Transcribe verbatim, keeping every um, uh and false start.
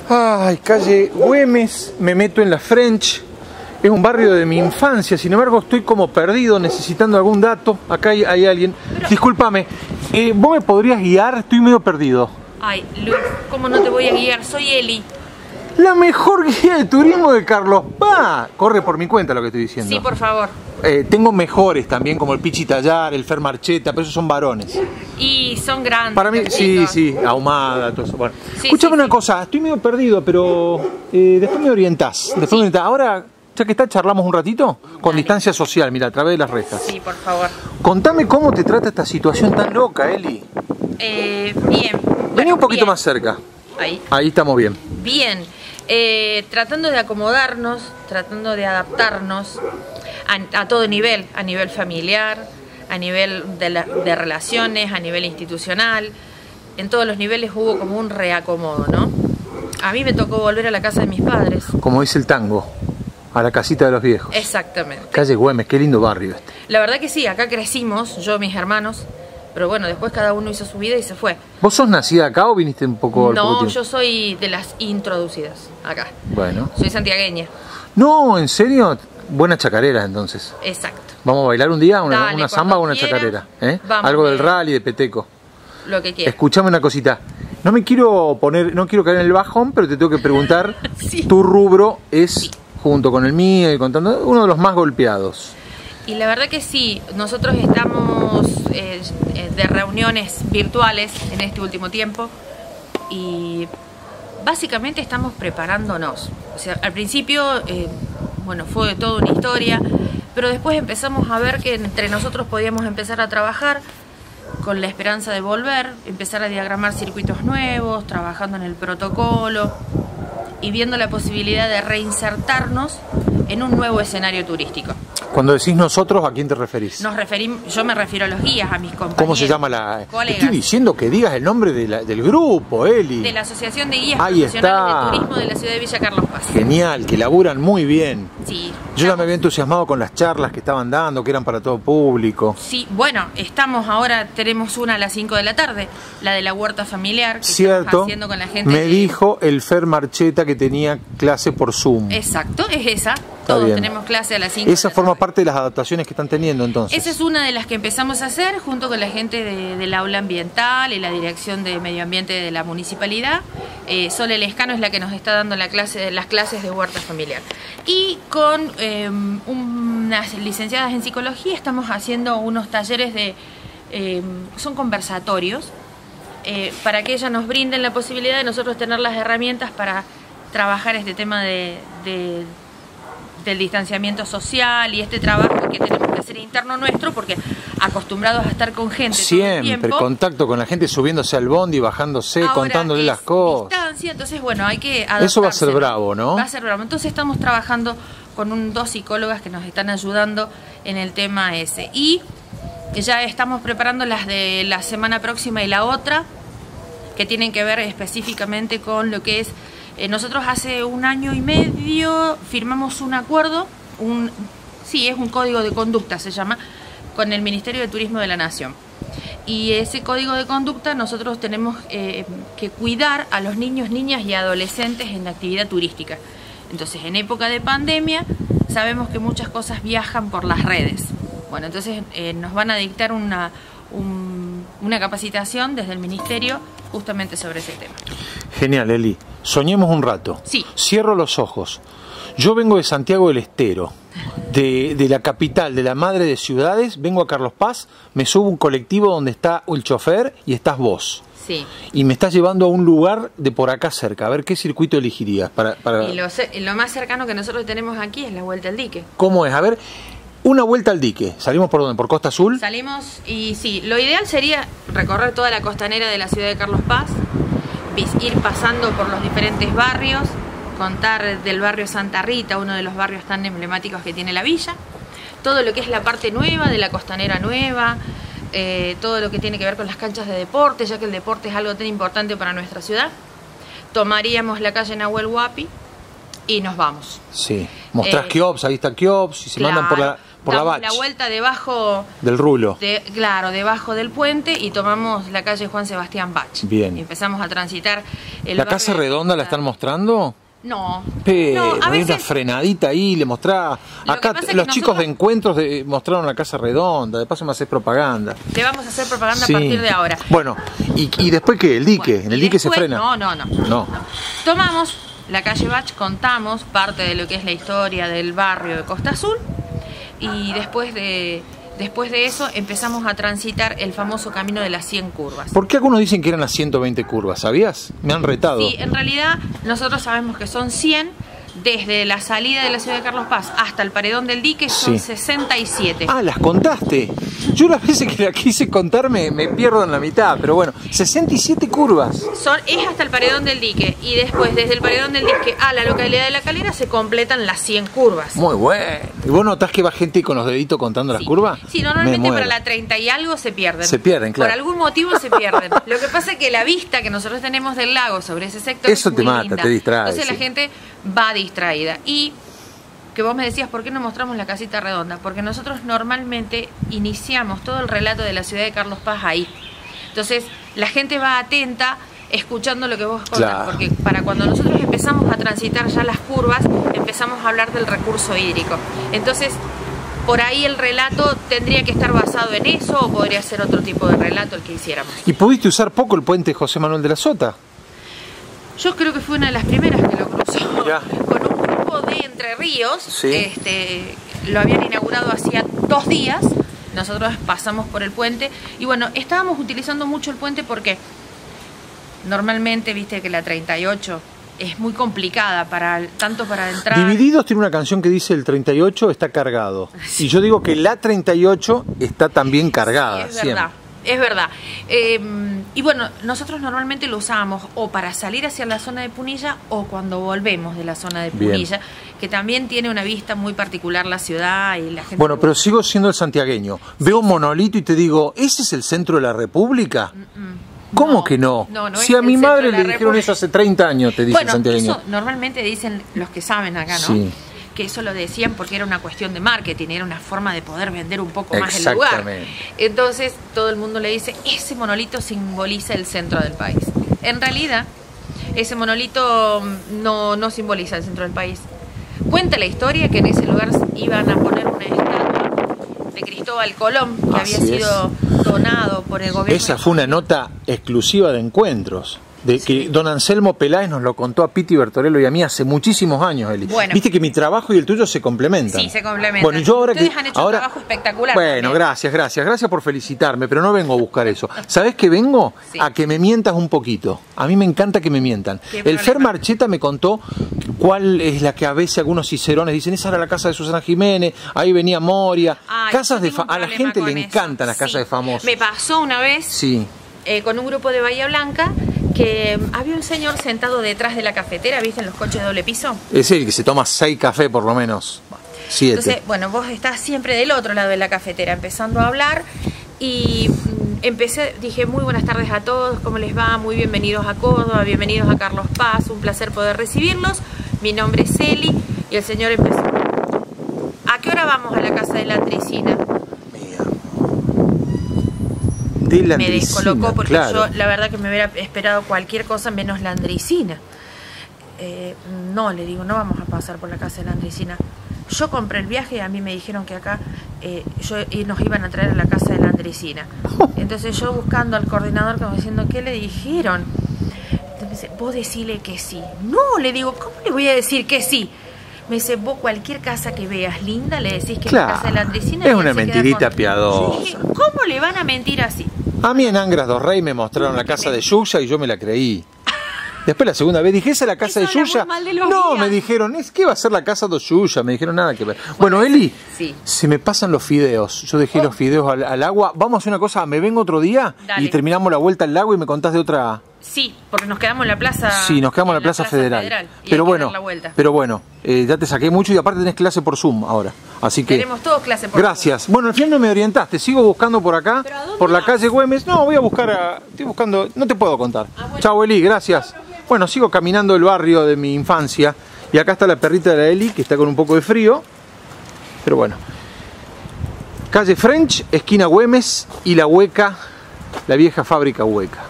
Ay, calle Güemes, me meto en la French. Es un barrio de mi infancia, sin embargo estoy como perdido, necesitando algún dato. Acá hay, hay alguien. Pero... Discúlpame, eh, ¿vos me podrías guiar? Estoy medio perdido. Ay, Luis, ¿cómo no te voy a guiar? Soy Eli. La mejor guía de turismo de Carlos Paz. Corre por mi cuenta lo que estoy diciendo. Sí, por favor. Eh, tengo mejores también, como el Pichi Tallar, el Fer Marcheta, pero esos son varones. Y son grandes. Para mí, sí, chicos. sí, Ahumada, todo eso. Bueno, Sí, escúchame sí, una sí. cosa, estoy medio perdido, pero eh, después me orientás. Después Sí. me orientás. Ahora, ya que está, charlamos un ratito con Dale. distancia social, mira, a través de las rejas. Sí, por favor. Contame cómo te trata esta situación tan loca, Eli. Eh, bien. Vení Bueno, un poquito bien. más cerca. Ahí. Ahí estamos bien. Bien. Eh, tratando de acomodarnos, tratando de adaptarnos a, a todo nivel, a nivel familiar, a nivel de, la, de relaciones, a nivel institucional. En todos los niveles hubo como un reacomodo, ¿no? A mí me tocó volver a la casa de mis padres. Como dice el tango, a la casita de los viejos. Exactamente. Calle Güemes, qué lindo barrio este. La verdad que sí, acá crecimos, yo y mis hermanos, pero bueno, después cada uno hizo su vida y se fue. ¿Vos sos nacida acá o viniste un poco al poco No, tiempo? yo soy de las introducidas acá. Bueno. Soy santiagueña. No, ¿en serio? Buena chacarera entonces. Exacto. ¿Vamos a bailar un día? ¿Una, Dale, una samba o una cuando quieras. chacarera? ¿Eh? Vamos, Algo del bien. rally, de peteco. Lo que quieras. Escuchame una cosita. No me quiero poner, no quiero caer en el bajón, pero te tengo que preguntar. Sí. Tu rubro es, Sí. junto con el mío y contando, uno de los más golpeados. Y la verdad que sí, nosotros estamos eh, de reuniones virtuales en este último tiempo y básicamente estamos preparándonos. O sea, al principio, eh, bueno, fue toda una historia, pero después empezamos a ver que entre nosotros podíamos empezar a trabajar con la esperanza de volver, empezar a diagramar circuitos nuevos, trabajando en el protocolo y viendo la posibilidad de reinsertarnos en un nuevo escenario turístico. Cuando decís nosotros, ¿a quién te referís? Nos referimos, yo me refiero a los guías, a mis compañeros. ¿Cómo se llama la...? colegas, Estoy diciendo que digas el nombre de la- del grupo, Eli. de la Asociación de Guías Ahí Profesionales está. de Turismo de la ciudad de Villa Carlos Paz. Genial, que laburan muy bien. Sí. Yo ya me había entusiasmado con las charlas que estaban dando, que eran para todo público. Sí, bueno, estamos ahora, tenemos una a las cinco de la tarde, la de la huerta familiar, que Cierto, estamos haciendo con la gente. me de- dijo el Fer Marcheta que tenía clase por Zoom. Exacto, es esa. Todos bien. tenemos clase a las cinco. Esa forma parte de las adaptaciones que están teniendo entonces. Esa es una de las que empezamos a hacer junto con la gente de- del aula ambiental y la dirección de medio ambiente de la municipalidad. Eh, Sole Lescano es la que nos está dando la clase, las clases de huerta familiar. Y con eh, unas licenciadas en psicología estamos haciendo unos talleres de... eh, son conversatorios eh, para que ellas nos brinden la posibilidad de nosotros tener las herramientas para trabajar este tema de... de del distanciamiento social y este trabajo que tenemos que hacer interno nuestro, porque acostumbrados a estar con gente todo el Siempre, tiempo, contacto con la gente, subiéndose al bondi, bajándose, ahora contándole es las cosas. distancia, entonces bueno, hay que Eso va a ser adaptarse. bravo, ¿no? Va a ser bravo. Entonces estamos trabajando con un, dos psicólogas que nos están ayudando en el tema ese. Y ya estamos preparando las de la semana próxima y la otra, que tienen que ver específicamente con lo que es... Eh, nosotros hace un año y medio firmamos un acuerdo, un, sí, es un código de conducta, se llama, con el Ministerio de Turismo de la Nación. Y ese código de conducta nosotros tenemos eh, que cuidar a los niños, niñas y adolescentes en la actividad turística. Entonces, en época de pandemia, sabemos que muchas cosas viajan por las redes. Bueno, entonces eh, nos van a dictar una, un, una capacitación desde el Ministerio justamente sobre ese tema. Genial, Eli. Soñemos un rato. Sí. Cierro los ojos. Yo vengo de Santiago del Estero, de, de la capital, de la madre de ciudades, vengo a Carlos Paz, me subo a un colectivo donde está el chofer y estás vos. Sí. Y me estás llevando a un lugar de por acá cerca. A ver, ¿qué circuito elegirías? Para, para... Y lo, lo más cercano que nosotros tenemos aquí es la Vuelta al Dique. ¿Cómo es? A ver, una vuelta al dique. ¿Salimos por dónde? ¿Por Costa Azul? Salimos y sí, lo ideal sería recorrer toda la costanera de la ciudad de Carlos Paz, ir pasando por los diferentes barrios, contar del barrio Santa Rita, uno de los barrios tan emblemáticos que tiene la villa, todo lo que es la parte nueva de la costanera nueva, eh, todo lo que tiene que ver con las canchas de deporte, ya que el deporte es algo tan importante para nuestra ciudad. Tomaríamos la calle Nahuel Huapi y nos vamos. Sí. Mostrás Eh, Kiops, ahí está Kiops, y se claro. mandan por la, por la damos Bach. la vuelta debajo Del rulo. de, claro, debajo del puente y tomamos la calle Juan Sebastián Bach. Bien. Y empezamos a transitar el ¿La barrio casa de- redonda la están mostrando? No. Pero no, a hay veces una frenadita ahí, le mostrá. Lo Acá que pasa es que los chicos nosotros- de encuentros de- mostraron la casa redonda, de paso me haces propaganda. le vamos a hacer propaganda Sí. a partir de ahora. Bueno, ¿y, y después qué? ¿El dique? Bueno, ¿En el y dique después- se frena? No, no, no, No. Tomamos la calle Bach, contamos parte de lo que es la historia del barrio de Costa Azul y después de, después de eso empezamos a transitar el famoso camino de las cien curvas. ¿Por qué algunos dicen que eran las ciento veinte curvas? ¿Sabías? Me han retado. Sí, en realidad nosotros sabemos que son cien. Desde la salida de la ciudad de Carlos Paz hasta el paredón del dique son Sí. sesenta y siete. Ah, las contaste. Yo las veces que la quise contar me, me pierdo en la mitad, pero bueno, sesenta y siete curvas. Son, es hasta el paredón del dique y después desde el paredón del dique a la localidad de La Calera se completan las cien curvas. Muy bueno. ¿Y vos notás que va gente con los deditos contando las Sí. curvas? Sí, Me normalmente muero. para la treinta y algo se pierden. Se pierden, claro. Por algún motivo se pierden. Lo que pasa es que la vista que nosotros tenemos del lago sobre ese sector Eso es te muy mata, linda. te distrae, Entonces sí. la gente va distraída. Y que vos me decías, ¿por qué no mostramos la casita redonda? Porque nosotros normalmente iniciamos todo el relato de la ciudad de Carlos Paz ahí. Entonces la gente va atenta escuchando lo que vos contás, Claro. porque para cuando nosotros empezamos a transitar ya las curvas, empezamos a hablar del recurso hídrico. Entonces, por ahí el relato tendría que estar basado en eso o podría ser otro tipo de relato el que hiciéramos. ¿Y pudiste usar poco el puente José Manuel de la Sota? Yo creo que fue una de las primeras que lo cruzó Mirá. con un grupo de Entre Ríos. Sí. Este, lo habían inaugurado hacía dos días. Nosotros pasamos por el puente y bueno, estábamos utilizando mucho el puente porque normalmente, viste que la treinta y ocho es muy complicada para tanto para entrar. Divididos tiene una canción que dice el treinta y ocho está cargado. Sí. Y yo digo que la treinta y ocho está también cargada. Sí, es siempre. verdad, es verdad. Eh, y bueno, nosotros normalmente lo usábamos o para salir hacia la zona de Punilla o cuando volvemos de la zona de Bien. Punilla, que también tiene una vista muy particular la ciudad y la gente. Bueno, pero sigo siendo el santiagueño. Veo un monolito y te digo, ¿ese es el centro de la República? ¿Cómo No, que no? no, no si es a el mi centro madre de le la dijeron República. eso hace treinta años, te dice Bueno, el santiagueño. eso normalmente dicen los que saben acá, ¿no? Sí. Que eso lo decían porque era una cuestión de marketing, era una forma de poder vender un poco más el lugar. Exactamente. Entonces todo el mundo le dice, ese monolito simboliza el centro del país. En realidad, ese monolito no, no simboliza el centro del país. Cuenta la historia que en ese lugar iban a poner una estatua de Cristóbal Colón, que Así había es. sido donado por el gobierno. Esa fue una nota exclusiva de encuentros. De que don Anselmo Peláez nos lo contó a Piti Bertorello y a mí hace muchísimos años, Eli. Bueno. Viste que mi trabajo y el tuyo se complementan. Sí, se complementan. Bueno, y yo ahora Ustedes que han hecho ahora un trabajo espectacular Bueno, también. gracias, gracias, gracias por felicitarme, pero no vengo a buscar eso. ¿Sabés qué vengo? Sí. A que me mientas un poquito. A mí me encanta que me mientan. ¿Qué El problema? Fer Marcheta me contó cuál es la que a veces algunos cicerones dicen, esa era la casa de Susana Jiménez, ahí venía Moria. Ay, casas yo de tengo fa- un a la problema gente con le eso. encantan las casas Sí. de famosos. Me pasó una vez Sí. eh, con un grupo de Bahía Blanca que mm, había un señor sentado detrás de la cafetera, ¿viste? En los coches de doble piso. Es el que se toma seis cafés por lo menos. Siete. Entonces, bueno, vos estás siempre del otro lado de la cafetera, empezando a hablar y mm, empecé, dije, muy buenas tardes a todos, ¿cómo les va? Muy bienvenidos a Córdoba, bienvenidos a Carlos Paz, un placer poder recibirlos. Mi nombre es Eli y el señor empezó. ¿A qué hora vamos a la casa de la Andricina? De la Me Andricina, descolocó porque claro. yo la verdad que me hubiera esperado cualquier cosa menos la Andricina. Eh, no, le digo, no vamos a pasar por la casa de la Andricina. Yo compré el viaje y a mí me dijeron que acá eh, yo, y nos iban a traer a la casa de la Andricina. Entonces yo buscando al coordinador como diciendo, ¿qué le dijeron? Entonces me dice, vos decile que sí. No, le digo, ¿cómo le voy a decir que sí? Me dice, vos cualquier casa que veas linda le decís que Claro, es la casa de la Andricina. es y él una se queda mentirita con- piadosa. Yo dije, ¿cómo le van a mentir así? A mí en Angras dos Rey me mostraron la casa de Yuya y yo me la creí. Después la segunda vez dije, ¿esa es la casa Eso de habla Yuya? muy mal de los No, días. me dijeron, es que va a ser la casa de Yuya. Me dijeron nada que ver. Bueno, Eli, sí. se me pasan los fideos. Yo dejé Oh. los fideos al, al agua. Vamos a hacer una cosa, me vengo otro día Dale. y terminamos la vuelta al lago y me contás de otra... Sí, porque nos quedamos en la plaza. Sí, nos quedamos en la Plaza, Federal. y hay Pero que bueno, dar la vuelta. pero bueno, eh, ya te saqué mucho y aparte tenés clase por Zoom ahora. Así que... Tenemos todos clase por Gracias. Bueno, al final no me orientaste. Sigo buscando por acá, ¿Pero a dónde por la vas? calle Güemes. No, voy a buscar a... Estoy buscando... No te puedo contar. Ah, bueno. Chao, Eli. Gracias. Bueno, sigo caminando el barrio de mi infancia. Y acá está la perrita de la Eli, que está con un poco de frío. Pero bueno. Calle French, esquina Güemes y La Hueca, la vieja fábrica Hueca.